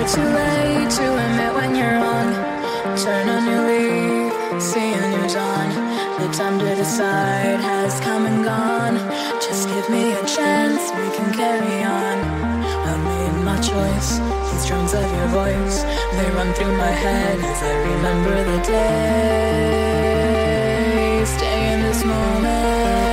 too late to admit when you're wrong. Turn on your leaf, see a new dawn. The time to decide has come and gone. Just give me a chance, we can carry on. I made my choice, these drums of your voice, they run through my head as I remember the day. Stay in this moment.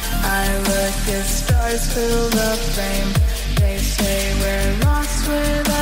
Through the frame, they say we're lost without